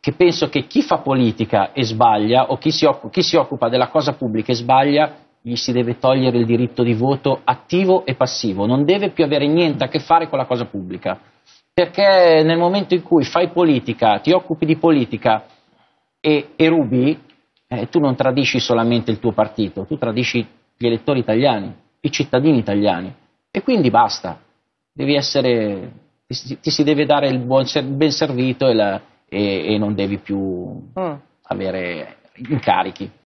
che penso che chi fa politica e sbaglia, o chi si occupa della cosa pubblica e sbaglia, gli si deve togliere il diritto di voto attivo e passivo, non deve più avere niente a che fare con la cosa pubblica, perché nel momento in cui fai politica, ti occupi di politica e rubi, tu non tradisci solamente il tuo partito, tu tradisci gli elettori italiani, i cittadini italiani, e quindi basta, ti si deve dare il ben servito e non devi più avere incarichi.